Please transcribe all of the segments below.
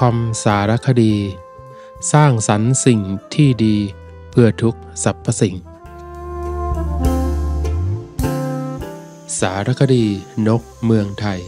.com สารคดีสร้างสรรค์สิ่งที่ดีเพื่อทุกสรรพสิ่งสารคดีนกเมืองไทย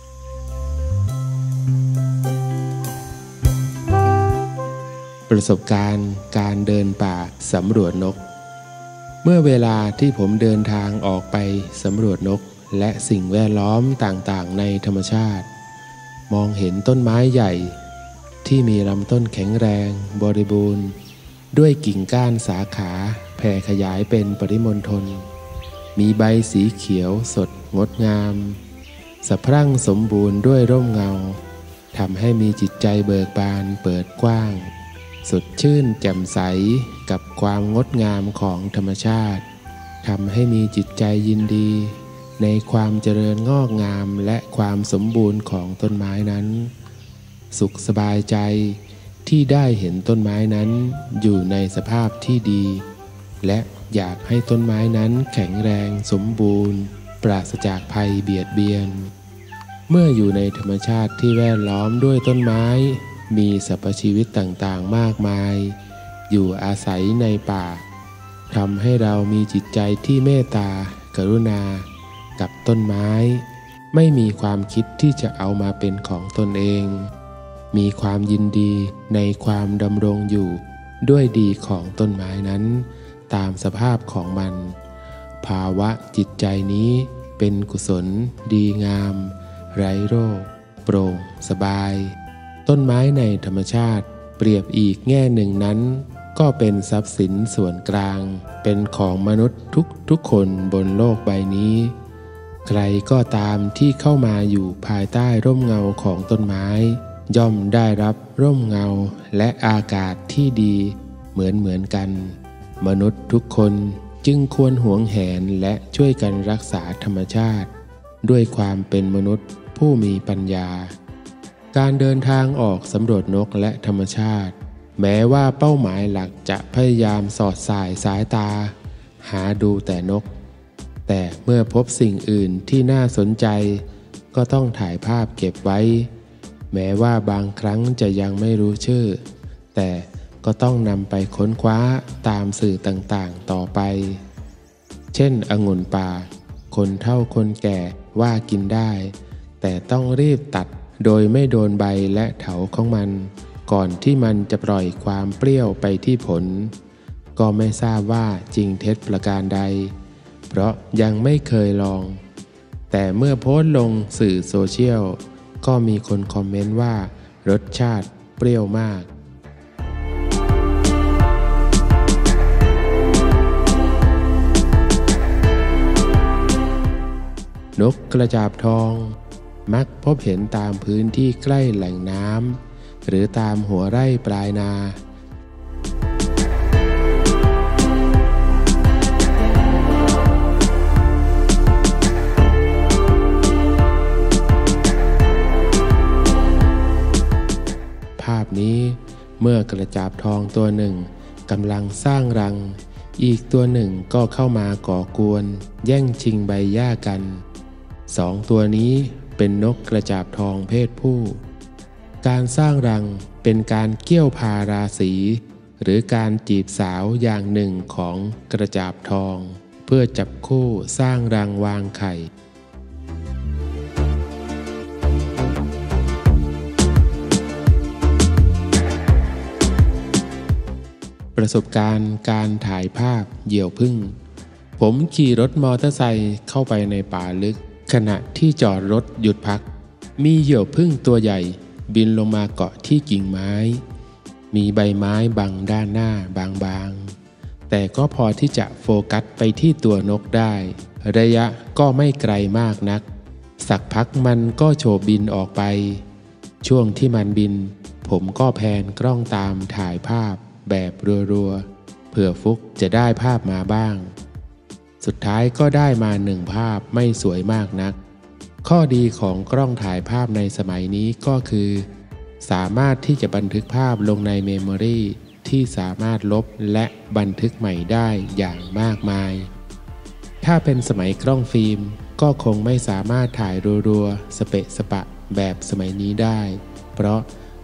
ประสบการณ์การเดินป่าสำรวจนกเมื่อเวลาที่ผมเดินทางออกไปสำรวจนกและสิ่งแวดล้อมต่างๆในธรรมชาติมองเห็นต้นไม้ใหญ่ที่มีลำต้นแข็งแรงบริบูรณ์ด้วยกิ่งก้านสาขาแผ่ขยายเป็นปริมณฑลมีใบสีเขียวสดงดงามสะพรั่งสมบูรณ์ด้วยร่มเงาทำให้มีจิตใจเบิกบานเปิดกว้างสดชื่นแจ่มใสกับความงดงามของธรรมชาติทำให้มีจิตใจยินดีในความเจริญงอกงามและความสมบูรณ์ของต้นไม้นั้นสุขสบายใจที่ได้เห็นต้นไม้นั้นอยู่ในสภาพที่ดีและอยากให้ต้นไม้นั้นแข็งแรงสมบูรณ์ปราศจากภัยเบียดเบียนเมื่ออยู่ในธรรมชาติที่แวดล้อมด้วยต้นไม้มีสรรพชีวิตต่างๆมากมายอยู่อาศัยในป่าทำให้เรามีจิตใจที่เมตตากรุณากับต้นไม้ไม่มีความคิดที่จะเอามาเป็นของตนเองมีความยินดีในความดำรงอยู่ด้วยดีของต้นไม้นั้นตามสภาพของมันภาวะจิตใจนี้เป็นกุศลดีงามไร้โรคโปร่งสบายต้นไม้ในธรรมชาติเปรียบอีกแง่หนึ่งนั้นก็เป็นทรัพย์สินส่วนกลางเป็นของมนุษย์ทุกคนบนโลกใบนี้ใครก็ตามที่เข้ามาอยู่ภายใต้ร่มเงาของต้นไม้ย่อมได้รับร่มเงาและอากาศที่ดีเหมือนกันมนุษย์ทุกคนจึงควรหวงแหนและช่วยกันรักษาธรรมชาติด้วยความเป็นมนุษย์ผู้มีปัญญาการเดินทางออกสำรวจนกและธรรมชาติแม้ว่าเป้าหมายหลักจะพยายามสอดสายสายตาหาดูแต่นกแต่เมื่อพบสิ่งอื่นที่น่าสนใจก็ต้องถ่ายภาพเก็บไว้แม้ว่าบางครั้งจะยังไม่รู้ชื่อแต่ก็ต้องนำไปค้นคว้าตามสื่อต่างๆต่อไปเช่นองุ่นป่าคนเฒ่าคนแก่ว่ากินได้แต่ต้องรีบตัดโดยไม่โดนใบและเถาของมันก่อนที่มันจะปล่อยความเปรี้ยวไปที่ผลก็ไม่ทราบว่าจริงเท็จประการใดเพราะยังไม่เคยลองแต่เมื่อโพสต์ลงสื่อโซเชียลก็มีคนคอมเมนต์ว่ารสชาติเปรี้ยวมากนกกระจาบทองมักพบเห็นตามพื้นที่ใกล้แหล่งน้ำหรือตามหัวไร่ปลายนาภาพนี้เมื่อกระจาบทองตัวหนึ่งกำลังสร้างรังอีกตัวหนึ่งก็เข้ามาก่อกวนแย่งชิงใบหญ้ากันสองตัวนี้เป็นนกกระจาบทองเพศผู้การสร้างรังเป็นการเกี่ยวพาราศีหรือการจีบสาวอย่างหนึ่งของกระจาบทองเพื่อจับคู่สร้างรังวางไข่ประสบการณ์การถ่ายภาพเหยี่ยวผึ้งผมขี่รถมอเตอร์ไซค์เข้าไปในป่าลึกขณะที่จอดรถหยุดพักมีเหยี่ยวผึ้งตัวใหญ่บินลงมาเกาะที่กิ่งไม้มีใบไม้บังด้านหน้าบางๆแต่ก็พอที่จะโฟกัสไปที่ตัวนกได้ระยะก็ไม่ไกลมากนักสักพักมันก็โฉบบินออกไปช่วงที่มันบินผมก็แพนกล้องตามถ่ายภาพแบบรัวๆเผื่อฟุกจะได้ภาพมาบ้างสุดท้ายก็ได้มาหนึ่งภาพไม่สวยมากนักข้อดีของกล้องถ่ายภาพในสมัยนี้ก็คือสามารถที่จะบันทึกภาพลงในเมมโมรีที่สามารถลบและบันทึกใหม่ได้อย่างมากมายถ้าเป็นสมัยกล้องฟิล์มก็คงไม่สามารถถ่ายรัวๆสเปะสปะแบบสมัยนี้ได้เพราะ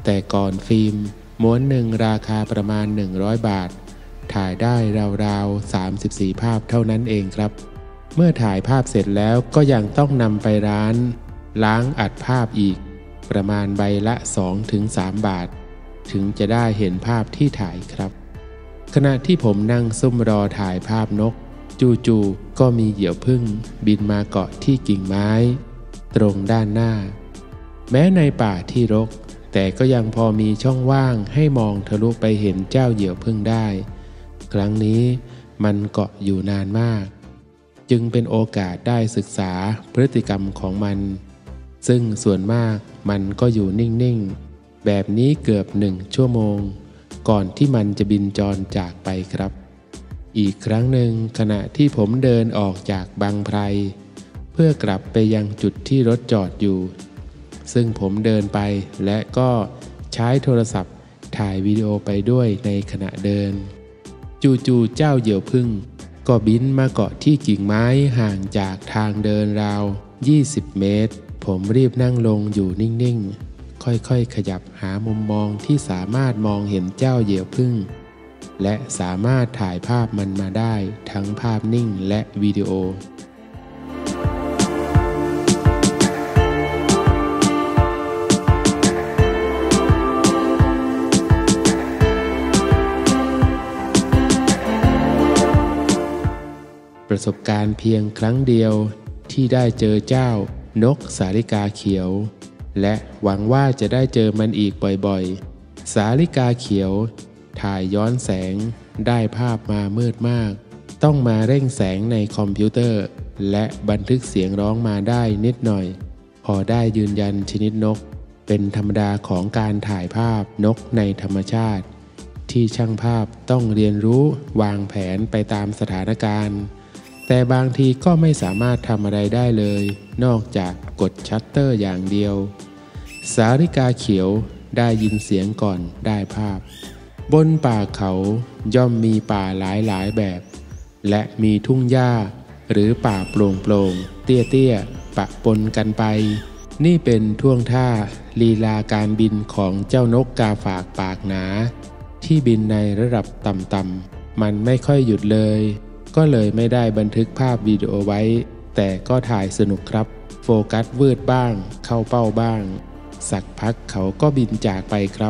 แต่ก่อนฟิล์มม้วนหนึ่งราคาประมาณ100 บาทถ่ายได้ราวๆ34 ภาพเท่านั้นเองครับเมื่อถ่ายภาพเสร็จแล้วก็ยังต้องนำไปร้านล้างอัดภาพอีกประมาณใบละ 2-3 บาทถึงจะได้เห็นภาพที่ถ่ายครับขณะที่ผมนั่งซุ่มรอถ่ายภาพนกจู่ๆก็มีเหยี่ยวผึ้งบินมาเกาะที่กิ่งไม้ตรงด้านหน้าแม้ในป่าที่รกแต่ก็ยังพอมีช่องว่างให้มองทะลุไปเห็นเจ้าเหยี่ยวผึ้งได้ครั้งนี้มันเกาะอยู่นานมากจึงเป็นโอกาสได้ศึกษาพฤติกรรมของมันซึ่งส่วนมากมันก็อยู่นิ่งๆแบบนี้เกือบ1 ชั่วโมงก่อนที่มันจะบินจรจากไปครับอีกครั้งหนึ่งขณะที่ผมเดินออกจากบางไพรเพื่อกลับไปยังจุดที่รถจอดอยู่ซึ่งผมเดินไปและก็ใช้โทรศัพท์ถ่ายวิดีโอไปด้วยในขณะเดินจู่ๆเจ้าเหยี่ยวผึ้งก็บินมาเกาะที่กิ่งไม้ห่างจากทางเดินราว20 เมตรผมรีบนั่งลงอยู่นิ่งๆค่อยๆขยับหามุมมองที่สามารถมองเห็นเจ้าเหยี่ยวผึ้งและสามารถถ่ายภาพมันมาได้ทั้งภาพนิ่งและวิดีโอประสบการณ์เพียงครั้งเดียวที่ได้เจอเจ้านกสาลิกาเขียวและหวังว่าจะได้เจอมันอีกบ่อยๆสาลิกาเขียวถ่ายย้อนแสงได้ภาพมามืดมากต้องมาเร่งแสงในคอมพิวเตอร์และบันทึกเสียงร้องมาได้นิดหน่อยพอได้ยืนยันชนิดนกเป็นธรรมดาของการถ่ายภาพนกในธรรมชาติที่ช่างภาพต้องเรียนรู้วางแผนไปตามสถานการณ์แต่บางทีก็ไม่สามารถทำอะไรได้เลยนอกจากกดชัตเตอร์อย่างเดียวสาลิกาเขียวได้ยินเสียงก่อนได้ภาพบนป่าเขาย่อมมีป่าหลายๆแบบและมีทุ่งหญ้าหรือป่าโปร่งๆเตี้ยๆปะปนกันไปนี่เป็นท่วงท่าลีลาการบินของเจ้านกกาฝากปากหนาที่บินในระดับต่ำๆมันไม่ค่อยหยุดเลยก็เลยไม่ได้บันทึกภาพวิดีโอไว้แต่ก็ถ่ายสนุกครับโฟกัสวืดบ้างเข้าเป้าบ้างสักพักเขาก็บินจากไปครับ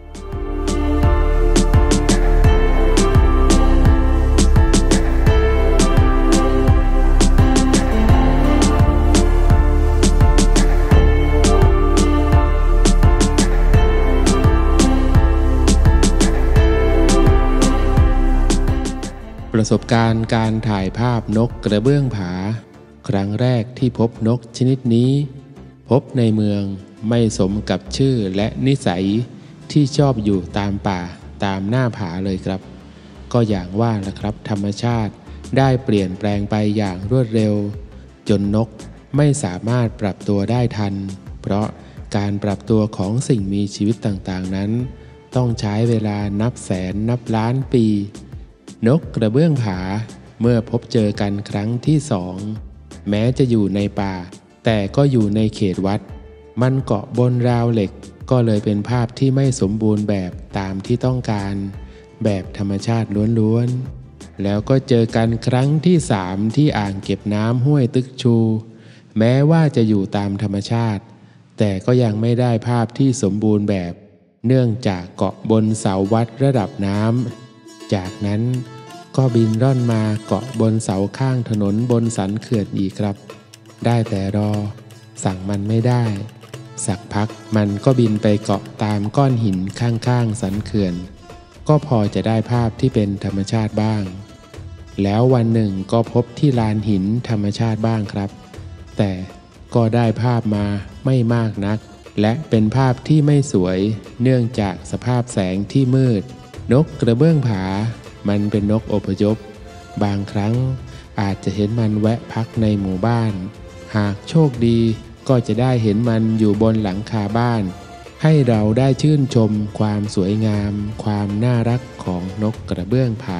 ประสบการณ์การถ่ายภาพนกกระเบื้องผาครั้งแรกที่พบนกชนิดนี้พบในเมืองไม่สมกับชื่อและนิสัยที่ชอบอยู่ตามป่าตามหน้าผาเลยครับก็อย่างว่าล่ะครับธรรมชาติได้เปลี่ยนแปลงไปอย่างรวดเร็วจนนกไม่สามารถปรับตัวได้ทันเพราะการปรับตัวของสิ่งมีชีวิตต่างๆนั้นต้องใช้เวลานับแสนนับล้านปีนกกระเบื้องผาเมื่อพบเจอกันครั้งที่2แม้จะอยู่ในป่าแต่ก็อยู่ในเขตวัดมันเกาะบนราวเหล็กก็เลยเป็นภาพที่ไม่สมบูรณ์แบบตามที่ต้องการแบบธรรมชาติล้วนๆแล้วก็เจอกันครั้งที่3ที่อ่างเก็บน้ำห้วยตึกชูแม้ว่าจะอยู่ตามธรรมชาติแต่ก็ยังไม่ได้ภาพที่สมบูรณ์แบบเนื่องจากเกาะบนเสาวัดระดับน้ำจากนั้นก็บินร่อนมาเกาะบนเสาข้างถนนบนสันเขื่อนอีกครับได้แต่รอสั่งมันไม่ได้สักพักมันก็บินไปเกาะตามก้อนหินข้างๆสันเขื่อนก็พอจะได้ภาพที่เป็นธรรมชาติบ้างแล้ววันหนึ่งก็พบที่ลานหินธรรมชาติบ้างครับแต่ก็ได้ภาพมาไม่มากนักและเป็นภาพที่ไม่สวยเนื่องจากสภาพแสงที่มืดนกกระเบื้องผามันเป็นนกอพยพบางครั้งอาจจะเห็นมันแวะพักในหมู่บ้านหากโชคดีก็จะได้เห็นมันอยู่บนหลังคาบ้านให้เราได้ชื่นชมความสวยงามความน่ารักของนกกระเบื้องผา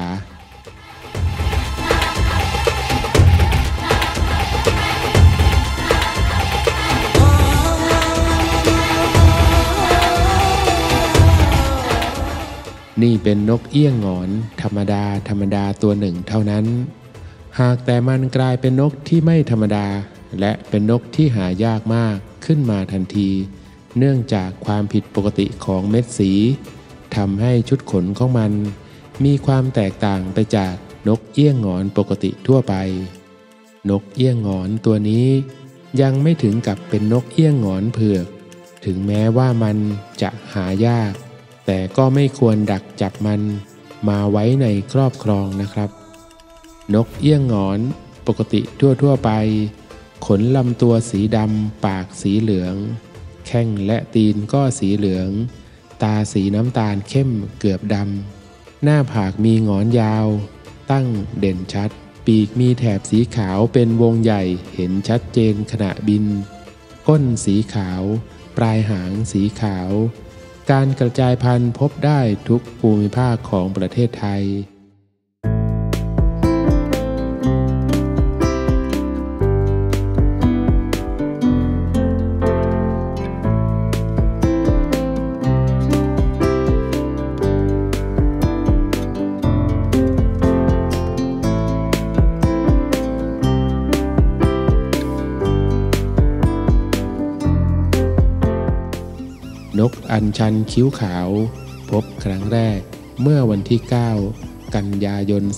นี่เป็นนกเอี้ยงหงอนธรรมดาตัวหนึ่งเท่านั้นหากแต่มันกลายเป็นนกที่ไม่ธรรมดาและเป็นนกที่หายากมากขึ้นมาทันทีเนื่องจากความผิดปกติของเม็ดสีทำให้ชุดขนของมันมีความแตกต่างไปจากนกเอี้ยงหงอนปกติทั่วไปนกเอี้ยงหงอนตัวนี้ยังไม่ถึงกับเป็นนกเอี้ยงหงอนเผือกถึงแม้ว่ามันจะหายากแต่ก็ไม่ควรดักจับมันมาไว้ในครอบครองนะครับนกเอี้ยงหงอนปกติทั่วไปขนลำตัวสีดำปากสีเหลืองแข้งและตีนก็สีเหลืองตาสีน้ำตาลเข้มเกือบดำหน้าผากมีหงอนยาวตั้งเด่นชัดปีกมีแถบสีขาวเป็นวงใหญ่เห็นชัดเจนขณะบินก้นสีขาวปลายหางสีขาวการกระจายพันธุ์พบได้ทุกภูมิภาคของประเทศไทยนกอัญชันคิ้วขาวพบครั้งแรกเมื่อวันที่ 9 กันยายน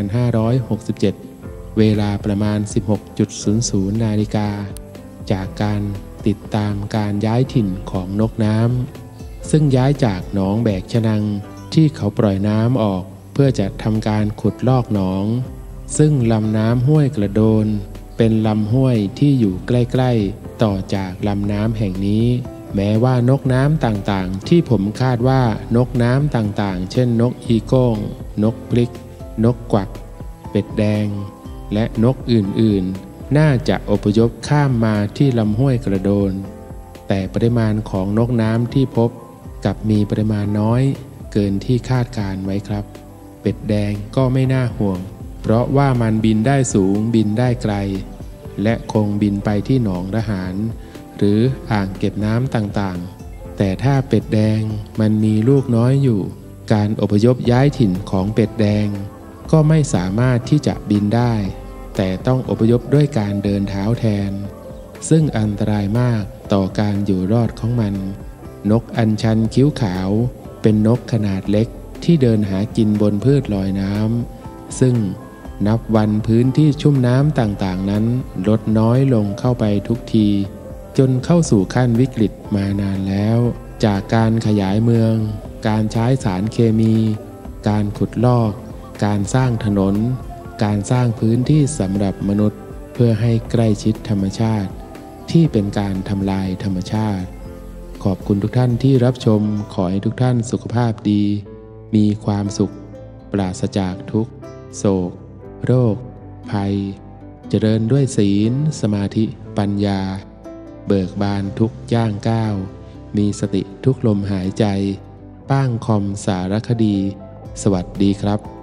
2567 เวลาประมาณ 16.00 นาฬิกาจากการติดตามการย้ายถิ่นของนกน้ำซึ่งย้ายจากหนองแบกชะนังที่เขาปล่อยน้ำออกเพื่อจะทำการขุดลอกหนองซึ่งลำน้ำห้วยกระโดนเป็นลำห้วยที่อยู่ใกล้ๆต่อจากลำน้ำแห่งนี้แม้ว่านกน้ำต่างๆที่ผมคาดว่านกน้ำต่างๆเช่นนกอีโก้งนกพลิกนกกวักเป็ดแดงและนกอื่นๆน่าจะอพยพข้ามมาที่ลำห้วยกระโดนแต่ปริมาณของนกน้ำที่พบกับมีปริมาณน้อยเกินที่คาดการไว้ครับเป็ดแดงก็ไม่น่าห่วงเพราะว่ามันบินได้สูงบินได้ไกลและคงบินไปที่หนองระหารหรืออ่างเก็บน้ำต่างๆแต่ถ้าเป็ดแดงมันมีลูกน้อยอยู่การอพยพย้ายถิ่นของเป็ดแดงก็ไม่สามารถที่จะบินได้แต่ต้องอพยพด้วยการเดินเท้าแทนซึ่งอันตรายมากต่อการอยู่รอดของมันนกอัญชันคิ้วขาวเป็นนกขนาดเล็กที่เดินหากินบนพืชลอยน้ำซึ่งนับวันพื้นที่ชุ่มน้ำต่างๆนั้นลดน้อยลงเข้าไปทุกทีจนเข้าสู่ขั้นวิกฤตมานานแล้วจากการขยายเมืองการใช้สารเคมีการขุดลอกการสร้างถนนการสร้างพื้นที่สำหรับมนุษย์เพื่อให้ใกล้ชิดธรรมชาติที่เป็นการทำลายธรรมชาติขอบคุณทุกท่านที่รับชมขอให้ทุกท่านสุขภาพดีมีความสุขปราศจากทุกข์โศกโรคภัยเจริญด้วยศีลสมาธิปัญญาเบิกบานทุกย่างก้าวมีสติทุกลมหายใจป้างคอมสารคดีสวัสดีครับ